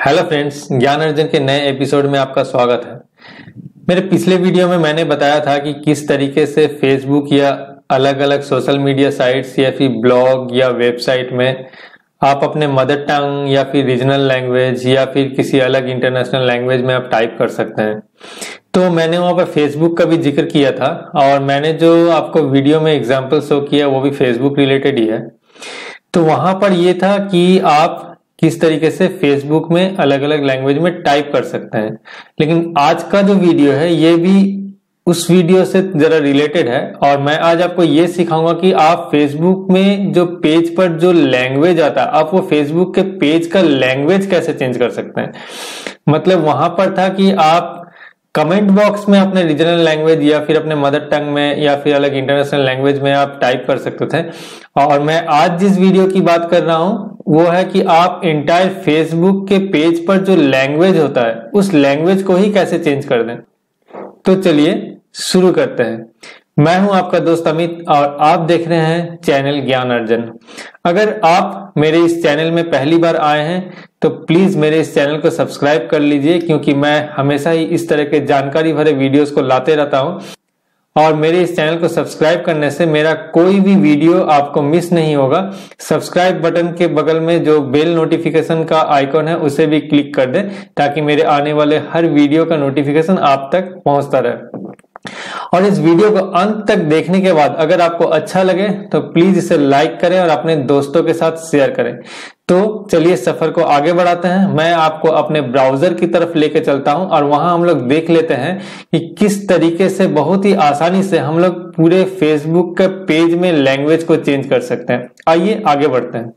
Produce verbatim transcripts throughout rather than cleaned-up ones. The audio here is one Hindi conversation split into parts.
हेलो फ्रेंड्स, ज्ञान अर्जन के नए एपिसोड में आपका स्वागत है। मेरे पिछले वीडियो में मैंने बताया था कि किस तरीके से फेसबुक या अलग अलग सोशल मीडिया साइट्स या फिर ब्लॉग या वेबसाइट में आप अपने मदर टंग या फिर रीजनल लैंग्वेज या फिर किसी अलग इंटरनेशनल लैंग्वेज में आप टाइप कर सकते हैं। तो मैंने वहाँ पर फेसबुक का भी जिक्र किया था और मैंने जो आपको वीडियो में एग्जाम्पल शो किया वो भी फेसबुक रिलेटेड ही है। तो वहां पर ये था कि आप किस तरीके से फेसबुक में अलग अलग लैंग्वेज में टाइप कर सकते हैं, लेकिन आज का जो वीडियो है ये भी उस वीडियो से जरा रिलेटेड है और मैं आज आपको ये सिखाऊंगा कि आप फेसबुक में जो पेज पर जो लैंग्वेज आता है आप वो फेसबुक के पेज का लैंग्वेज कैसे चेंज कर सकते हैं। मतलब वहां पर था कि आप कमेंट बॉक्स में अपने रीजनल लैंग्वेज या फिर अपने मदर टंग में या फिर अलग इंटरनेशनल लैंग्वेज में आप टाइप कर सकते थे, और मैं आज जिस वीडियो की बात कर रहा हूं वो है कि आप इंटायर फेसबुक के पेज पर जो लैंग्वेज होता है उस लैंग्वेज को ही कैसे चेंज कर दें। तो चलिए शुरू करते हैं। मैं हूं आपका दोस्त अमित और आप देख रहे हैं चैनल ज्ञान अर्जन। अगर आप मेरे इस चैनल में पहली बार आए हैं तो प्लीज मेरे इस चैनल को सब्सक्राइब कर लीजिए, क्योंकि मैं हमेशा ही इस तरह के जानकारी भरे वीडियोस को लाते रहता हूं और मेरे इस चैनल को सब्सक्राइब करने से मेरा कोई भी वीडियो आपको मिस नहीं होगा। सब्सक्राइब बटन के बगल में जो बेल नोटिफिकेशन का आइकॉन है उसे भी क्लिक कर दें ताकि मेरे आने वाले हर वीडियो का नोटिफिकेशन आप तक पहुंचता रहे। और इस वीडियो को अंत तक देखने के बाद अगर आपको अच्छा लगे तो प्लीज इसे लाइक करें और अपने दोस्तों के साथ शेयर करें। तो चलिए सफर को आगे बढ़ाते हैं। मैं आपको अपने ब्राउजर की तरफ लेके चलता हूं और वहां हम लोग देख लेते हैं कि किस तरीके से बहुत ही आसानी से हम लोग पूरे फेसबुक के पेज में लैंग्वेज को चेंज कर सकते हैं। आइए आगे बढ़ते हैं।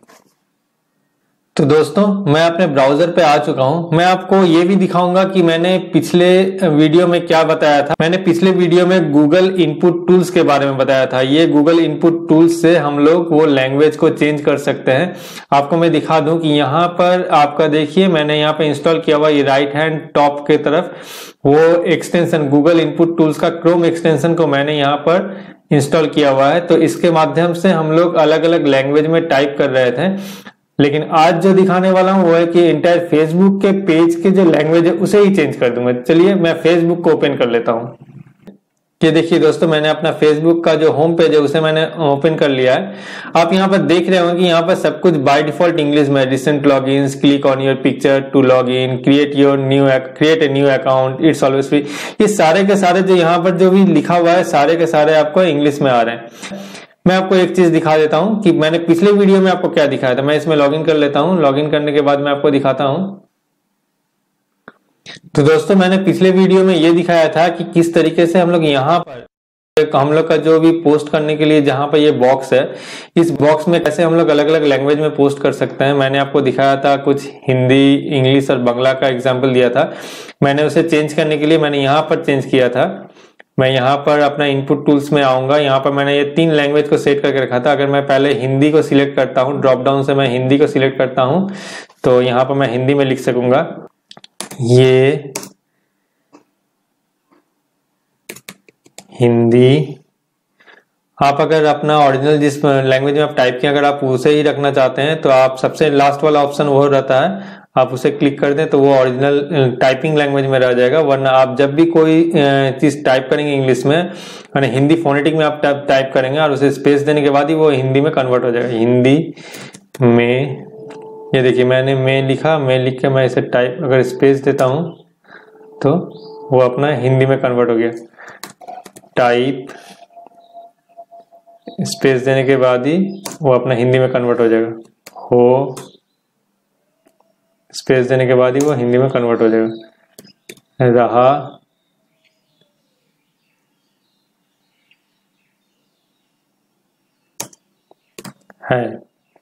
तो दोस्तों, मैं अपने ब्राउजर पे आ चुका हूं। मैं आपको ये भी दिखाऊंगा कि मैंने पिछले वीडियो में क्या बताया था। मैंने पिछले वीडियो में गूगल इनपुट टूल्स के बारे में बताया था। ये गूगल इनपुट टूल्स से हम लोग वो लैंग्वेज को चेंज कर सकते हैं। आपको मैं दिखा दूं कि यहाँ पर आपका देखिए मैंने यहाँ पे इंस्टॉल किया हुआ ये राइट हैंड टॉप के तरफ वो एक्सटेंशन गूगल इनपुट टूल्स का क्रोम एक्सटेंशन को मैंने यहाँ पर इंस्टॉल किया हुआ है। तो इसके माध्यम से हम लोग अलग अलग लैंग्वेज में टाइप कर रहे थे, लेकिन आज जो दिखाने वाला हूं वो है कि इंटायर फेसबुक के पेज के जो लैंग्वेज है उसे ही चेंज कर दूंगा। चलिए मैं फेसबुक को ओपन कर लेता हूं। ये देखिए दोस्तों, मैंने अपना फेसबुक का जो होम पेज है उसे मैंने ओपन कर लिया है। आप यहाँ पर देख रहे होंगे कि यहाँ पर सब कुछ बाय डिफॉल्ट इंग्लिश में, recent logins, click on your picture to log in, create your new create a new account, it's always free. ये सारे के सारे जो यहाँ पर जो भी लिखा हुआ है सारे के सारे आपको इंग्लिश में आ रहे हैं। मैं आपको एक चीज दिखा देता हूं कि मैंने पिछले वीडियो में आपको क्या दिखाया था। मैं इसमें लॉगिन कर लेता हूं। लॉगिन करने के बाद मैं आपको दिखाता हूं। तो दोस्तों, मैंने पिछले वीडियो में ये दिखाया था कि किस तरीके से हम लोग यहाँ पर हम लोग का जो भी पोस्ट करने के लिए जहां पर ये बॉक्स है, इस बॉक्स में कैसे हम लोग अलग अलग लैंग्वेज में पोस्ट कर सकते हैं। मैंने आपको दिखाया था कुछ हिंदी, इंग्लिश और बांग्ला का एग्जाम्पल दिया था। मैंने उसे चेंज करने के लिए मैंने यहाँ पर चेंज किया था। मैं यहाँ पर अपना इनपुट टूल्स में आऊंगा। यहाँ पर मैंने ये तीन लैंग्वेज को सेट करके रखा था। अगर मैं पहले हिंदी को सिलेक्ट करता हूँ, ड्रॉप डाउन से मैं हिंदी को सिलेक्ट करता हूँ तो यहाँ पर मैं हिंदी में लिख सकूंगा ये हिंदी। आप अगर अपना ओरिजिनल जिस लैंग्वेज में आप टाइप किया अगर आप उसे ही रखना चाहते हैं तो आप सबसे लास्ट वाला ऑप्शन वो रहता है, आप उसे क्लिक कर दें तो वो ओरिजिनल टाइपिंग लैंग्वेज में रह जाएगा। वरना आप जब भी कोई चीज टाइप करेंगे इंग्लिश में, यानी हिंदी फोनेटिक में आप टाइप करेंगे और उसे स्पेस देने के बाद ही वो हिंदी में कन्वर्ट हो जाएगा। हिंदी में ये देखिए मैंने में लिखा, में लिख के मैं इसे टाइप अगर स्पेस देता हूं तो वो अपना हिंदी में कन्वर्ट हो गया। टाइप स्पेस देने के बाद ही वो अपना हिंदी में कन्वर्ट हो जाएगा। हो स्पेस देने के बाद ही वो हिंदी में कन्वर्ट हो जाएगा। रहा है।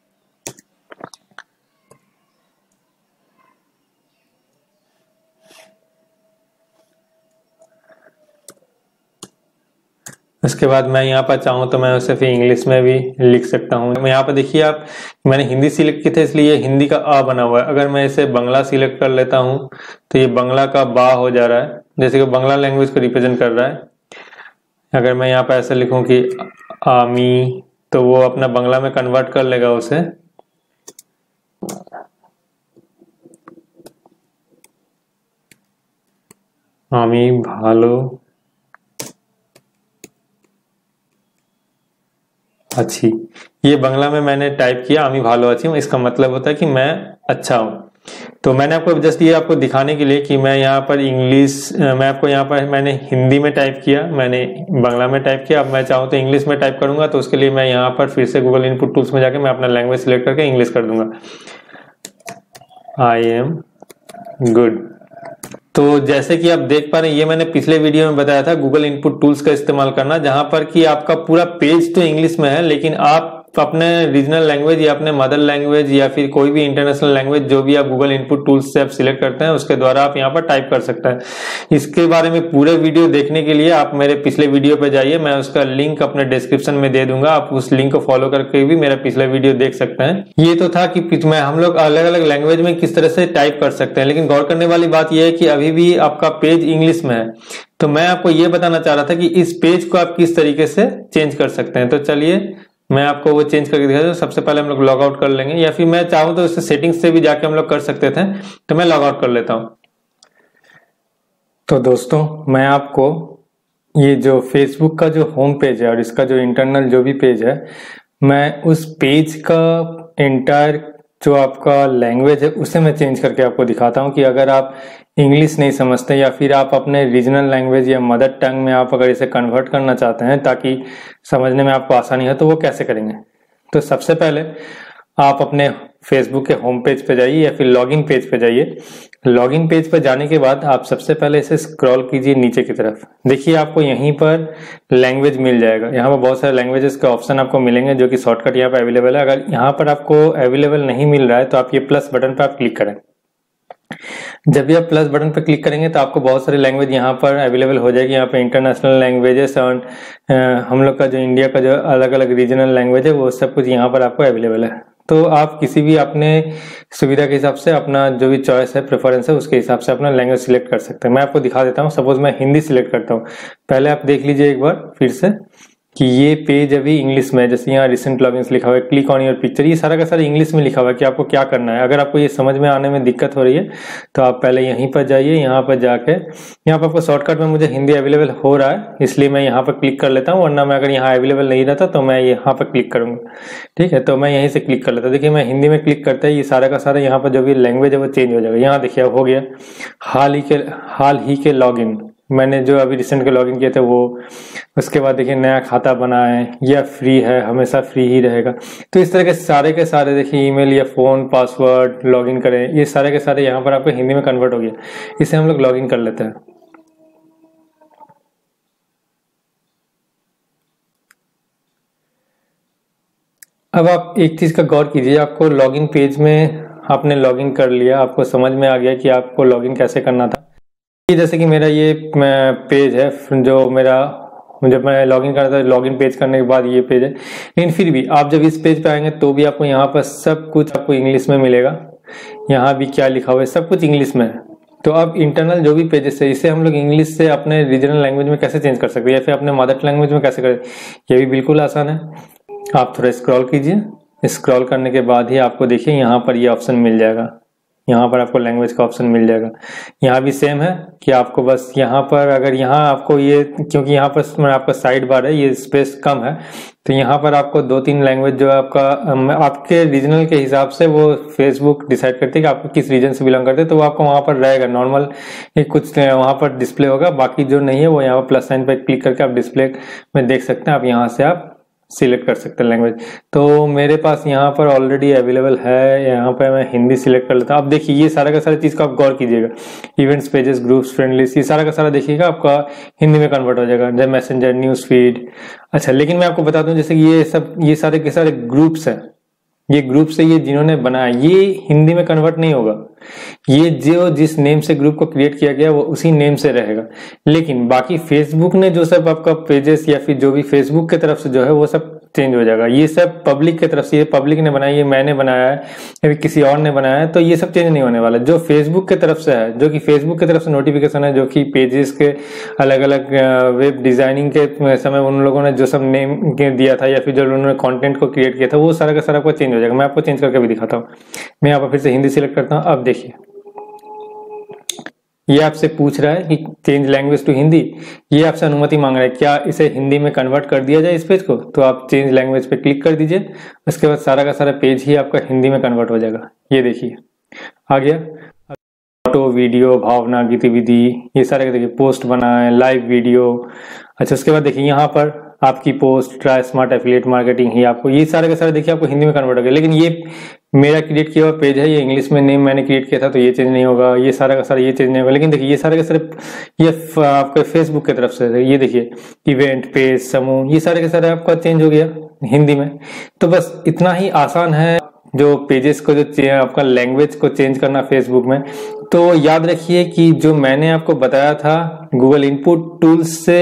उसके बाद मैं यहाँ पर चाहूँ तो मैं उसे फिर इंग्लिश में भी लिख सकता हूँ। मैं यहाँ पर देखिए आप, मैंने हिंदी सिलेक्ट की थी इसलिए हिंदी का आ बना हुआ है। अगर मैं इसे बांग्ला सिलेक्ट कर लेता हूँ तो ये बांग्ला का बा हो जा रहा है, जैसे कि बांग्ला लैंग्वेज को रिप्रेजेंट कर रहा है। अगर मैं यहाँ पर ऐसे लिखूँ कि आमी तो वो अपना बांग्ला में कन्वर्ट कर लेगा उसे। আমি ভালো अच्छी, ये बांग्ला में मैंने टाइप किया आमी भालो अच्छी, इसका मतलब होता है कि मैं अच्छा हूँ। तो मैंने आपको जस्ट ये आपको दिखाने के लिए कि मैं यहाँ पर इंग्लिश, मैं आपको यहाँ पर मैंने हिंदी में टाइप किया, मैंने बांग्ला में टाइप किया। अब मैं चाहूँ तो इंग्लिश में टाइप करूंगा, तो उसके लिए मैं यहाँ पर फिर से गूगल इनपुट टूल्स में जाके मैं अपना लैंग्वेज सिलेक्ट करके इंग्लिश कर दूंगा। I am good. तो जैसे कि आप देख पा रहे हैं, ये मैंने पिछले वीडियो में बताया था गूगल इनपुट टूल्स का इस्तेमाल करना, जहां पर कि आपका पूरा पेज तो इंग्लिश में है, लेकिन आप अपने रीजनल लैंग्वेज या अपने मदर लैंग्वेज या फिर कोई भी इंटरनेशनल लैंग्वेज जो भी आप गूगल इनपुट टूल्स से आप सिलेक्ट करते हैं उसके द्वारा आप यहाँ पर टाइप कर सकते हैं। इसके बारे में पूरे वीडियो देखने के लिए आप मेरे पिछले वीडियो पे जाइए, मैं उसका लिंक अपने डिस्क्रिप्शन में दे दूंगा, आप उस लिंक को फॉलो करके भी मेरा पिछला वीडियो देख सकते हैं। ये तो था कि मैं हम लोग अलग अलग लैंग्वेज में किस तरह से टाइप कर सकते हैं, लेकिन गौर करने वाली बात यह है कि अभी भी आपका पेज इंग्लिश में है। तो मैं आपको ये बताना चाह रहा था कि इस पेज को आप किस तरीके से चेंज कर सकते हैं। तो चलिए मैं आपको वो चेंज करके दिखा दूं। सबसे पहले हम लोग लॉग आउट कर लेंगे, या फिर मैं चाहूं तो इससे सेटिंग्स से भी जाके हम लोग कर सकते थे, तो मैं लॉग आउट कर लेता हूं। तो दोस्तों मैं आपको ये जो फेसबुक का जो होम पेज है और इसका जो इंटरनल जो भी पेज है, मैं उस पेज का एंटायर जो आपका लैंग्वेज है उसे मैं चेंज करके आपको दिखाता हूं कि अगर आप इंग्लिश नहीं समझते या फिर आप अपने रीजनल लैंग्वेज या मदर टंग में आप अगर इसे कन्वर्ट करना चाहते हैं ताकि समझने में आपको आसानी हो, तो वो कैसे करेंगे। तो सबसे पहले आप अपने फेसबुक के होम पेज पे जाइए या फिर लॉगिन पेज पे जाइए। लॉगिन पेज पर जाने के बाद आप सबसे पहले इसे स्क्रॉल कीजिए नीचे की तरफ। देखिए आपको यहीं पर लैंग्वेज मिल जाएगा, यहाँ पर बहुत सारे लैंग्वेजेस के ऑप्शन आपको मिलेंगे जो कि शॉर्टकट यहाँ पर अवेलेबल है। अगर यहाँ पर आपको अवेलेबल नहीं मिल रहा है तो आप ये प्लस बटन पर आप क्लिक करें। जब भी आप प्लस बटन पर क्लिक करेंगे तो आपको बहुत सारे लैंग्वेज यहाँ पर अवेलेबल हो जाएगी। यहाँ पे इंटरनेशनल लैंग्वेजेस और हम लोग का जो इंडिया का जो अलग अलग रीजनल लैंग्वेज है वो सब कुछ यहाँ पर आपको अवेलेबल है। तो आप किसी भी अपने सुविधा के हिसाब से अपना जो भी चॉइस है, प्रेफरेंस है, उसके हिसाब से अपना लैंग्वेज सिलेक्ट कर सकते हैं। मैं आपको दिखा देता हूँ। सपोज मैं हिंदी सिलेक्ट करता हूँ। पहले आप देख लीजिए एक बार फिर से कि ये पेज अभी इंग्लिश में है। जैसे यहाँ रिसेंट लॉगिन्स लिखा हुआ है, क्लिक ऑन योर पिक्चर, ये सारा का सारा इंग्लिश में लिखा हुआ है कि आपको क्या करना है। अगर आपको ये समझ में आने में दिक्कत हो रही है तो आप पहले यहीं पर जाइए। यहाँ पर जाके यहाँ पर आपको शॉर्टकट में मुझे हिंदी अवेलेबल हो रहा है इसलिए मैं यहाँ पर क्लिक कर लेता हूँ, वरना मैं अगर यहाँ अवेलेबल नहीं रहता तो मैं यहाँ पर क्लिक करूंगा। ठीक है, तो मैं यहीं से क्लिक कर लेता हूँ। देखिए मैं हिंदी में क्लिक करता है, ये सारा का सारा यहाँ पर जो भी लैंग्वेज है वो चेंज हो जाएगा। यहाँ देखिए हो गया हाल ही के हाल ही के लॉग इन, मैंने जो अभी रिसेंट के लॉगिन किए थे वो। उसके बाद देखिए नया खाता बना है या फ्री है, हमेशा फ्री ही रहेगा। तो इस तरह के सारे के सारे देखिए ईमेल या फोन पासवर्ड लॉगिन करें, ये सारे के सारे यहाँ पर आपको हिंदी में कन्वर्ट हो गया। इसे हम लोग लॉगिन कर लेते हैं। अब आप एक चीज का गौर कीजिए, आपको लॉगिन पेज में आपने लॉगिन कर लिया, आपको समझ में आ गया कि आपको लॉगिन कैसे करना था। जैसे कि मेरा ये पेज है जो मेरा जब मैं लॉगिन कर रहा था, लॉगिन पेज करने के बाद ये पेज है। लेकिन फिर भी आप जब इस पेज पे आएंगे तो भी आपको यहाँ पर सब कुछ आपको इंग्लिश में मिलेगा। यहाँ भी क्या लिखा हुआ है सब कुछ इंग्लिश में है। तो अब इंटरनल जो भी पेजेस है इसे हम लोग इंग्लिश से अपने रीजनल लैंग्वेज में कैसे चेंज कर सकते हैं या फिर अपने मदर लैंग्वेज में कैसे करें, ये भी बिल्कुल आसान है। आप थोड़ा स्क्रॉल कीजिए। स्क्रॉल करने के बाद ही आपको देखिए यहाँ पर ये ऑप्शन मिल जाएगा। यहाँ पर आपको लैंग्वेज का ऑप्शन मिल जाएगा। यहाँ भी सेम है कि आपको बस यहाँ पर अगर यहाँ आपको ये, क्योंकि यहाँ पर आपका साइड बार है, ये स्पेस कम है, तो यहाँ पर आपको दो तीन लैंग्वेज जो है आपका आपके रीजनल के हिसाब से वो फेसबुक डिसाइड करते हैं कि आपको किस रीजन से बिलोंग करते हैं, तो वो आपको वहाँ पर रहेगा नॉर्मल कुछ वहाँ पर डिस्प्ले होगा। बाकी जो नहीं है वो यहाँ पर प्लस साइन पर क्लिक करके आप डिस्प्ले में देख सकते हैं। आप यहाँ से आप सिलेक्ट कर सकते हैं लैंग्वेज। तो मेरे पास यहाँ पर ऑलरेडी अवेलेबल है, यहाँ पर मैं हिंदी सिलेक्ट कर लेता हूँ। आप देखिए ये सारा का सारा चीज का आप गौर कीजिएगा, events, pages, groups, friend list, ये सारा का सारा देखिएगा आपका हिंदी में कन्वर्ट हो जाएगा, जैसे मैसेंजर, न्यूज फीड। अच्छा, लेकिन मैं आपको बता दूं जैसे ये सब ये सारे के सारे ग्रुप्स हैं, ये ग्रुप से ये जिन्होंने बनाया ये हिंदी में कन्वर्ट नहीं होगा। ये जो जिस नेम से ग्रुप को क्रिएट किया गया वो उसी नेम से रहेगा। लेकिन बाकी फेसबुक ने जो सब आपका पेजेस या फिर जो भी फेसबुक की तरफ से जो है वो सब चेंज हो जाएगा। ये सब पब्लिक की तरफ से, ये पब्लिक ने बनाया, ये मैंने बनाया है या फिर किसी और ने बनाया है, तो ये सब चेंज नहीं होने वाला। जो फेसबुक की तरफ से है, जो कि फेसबुक की तरफ से नोटिफिकेशन है, जो कि पेजेस के अलग अलग वेब डिजाइनिंग के समय उन लोगों ने जो सब नेम दिया था या फिर जो उन्होंने कंटेंट को क्रिएट किया था वो सारा का सारा आपको चेंज हो जाएगा। मैं आपको चेंज करके भी दिखाता हूँ। मैं यहाँ पर फिर से हिंदी सिलेक्ट करता हूँ। अब देखिए ये आपसे पूछ रहा है कि चेंज लैंग्वेज टू हिंदी, ये आपसे अनुमति मांग रहा है क्या इसे हिंदी में कन्वर्ट कर दिया जाए इस पेज को। तो आप चेंज लैंग्वेज पे क्लिक कर दीजिए, उसके बाद सारा का सारा पेज ही आपका हिंदी में कन्वर्ट हो जाएगा। ये देखिए आ गया। फोटो, वीडियो, भावना, गतिविधि, ये सारे देखिए पोस्ट बनाए, लाइव वीडियो। अच्छा उसके बाद देखिए यहाँ पर आपकी post, try smart affiliate marketing ही आपको ये सारे के सारे देखिए आपको हिंदी में कन्वर्ट हो गया। लेकिन ये मेरा क्रिएट किया हुआ पेज है, ये इंग्लिश में नेम मैंने क्रिएट किया था तो ये चेंज नहीं होगा, ये सारा का सारा ये चेंज नहीं होगा। लेकिन देखिए ये सारे के सारे ये आपके फेसबुक की तरफ से ये देखिए इवेंट, पेज, समूह, ये सारे के सारे आपका चेंज हो गया हिंदी में। तो बस इतना ही आसान है जो पेजेस को जो आपका लैंग्वेज को चेंज करना फेसबुक में। तो याद रखिए कि जो मैंने आपको बताया था गूगल इनपुट टूल्स से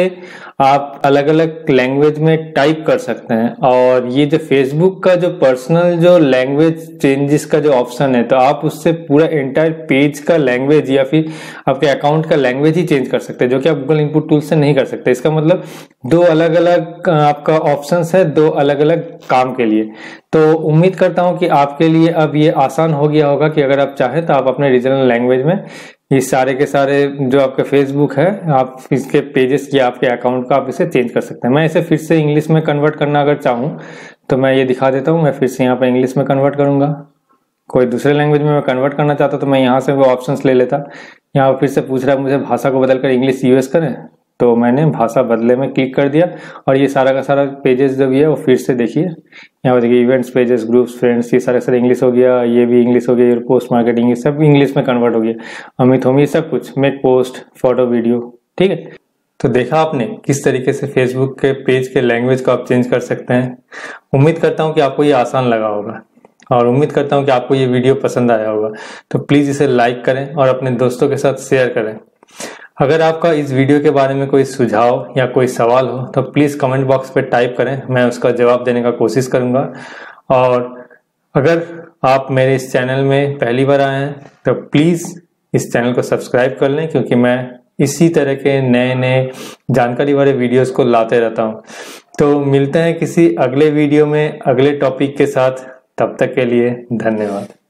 आप अलग अलग लैंग्वेज में टाइप कर सकते हैं, और ये जो फेसबुक का जो पर्सनल जो लैंग्वेज चेंजेस का जो ऑप्शन है तो आप उससे पूरा एंटायर पेज का लैंग्वेज या फिर आपके अकाउंट का लैंग्वेज ही चेंज कर सकते हैं, जो कि आप गूगल इनपुट टूल्स से नहीं कर सकते। इसका मतलब दो अलग अलग आपका ऑप्शंस है, दो अलग अलग काम के लिए। तो उम्मीद करता हूं कि आपके लिए अब ये आसान हो गया होगा कि अगर आप चाहें तो आप अपने रीजनल लैंग्वेज में ये सारे के सारे जो आपका फेसबुक है आप इसके पेजेस या आपके अकाउंट का आप इसे चेंज कर सकते हैं। मैं इसे फिर से इंग्लिश में कन्वर्ट करना अगर चाहूँ तो मैं ये दिखा देता हूँ। मैं फिर से यहाँ पे इंग्लिश में कन्वर्ट करूंगा। कोई दूसरे लैंग्वेज में मैं कन्वर्ट करना चाहता तो मैं यहाँ से वो ऑप्शंस ले लेता। यहाँ फिर से पूछ रहा है मुझे भाषा को बदलकर इंग्लिश यूएस करें, तो मैंने भाषा बदले में क्लिक कर दिया और ये सारा का सारा पेजेस जो भी है वो फिर से देखिए यहाँ पर देखिए इवेंट्स, पेजेस, ग्रुप्स, फ्रेंड्स, ये सारे सारे इंग्लिश हो गया, ये भी इंग्लिश हो गया, पोस्ट मार्केटिंग, ये सब इंग्लिश में कन्वर्ट हो गया। अमित होमी सब कुछ, मेक पोस्ट, फोटो, वीडियो, ठीक है। तो देखा आपने किस तरीके से फेसबुक के पेज के लैंग्वेज को आप चेंज कर सकते हैं। उम्मीद करता हूँ कि आपको ये आसान लगा होगा और उम्मीद करता हूँ कि आपको ये वीडियो पसंद आया होगा। तो प्लीज इसे लाइक करें और अपने दोस्तों के साथ शेयर करें। अगर आपका इस वीडियो के बारे में कोई सुझाव या कोई सवाल हो तो प्लीज कमेंट बॉक्स पे टाइप करें, मैं उसका जवाब देने का कोशिश करूंगा। और अगर आप मेरे इस चैनल में पहली बार आए हैं तो प्लीज इस चैनल को सब्सक्राइब कर लें, क्योंकि मैं इसी तरह के नए नए जानकारी वाले वीडियोस को लाते रहता हूं। तो मिलते हैं किसी अगले वीडियो में अगले टॉपिक के साथ, तब तक के लिए धन्यवाद।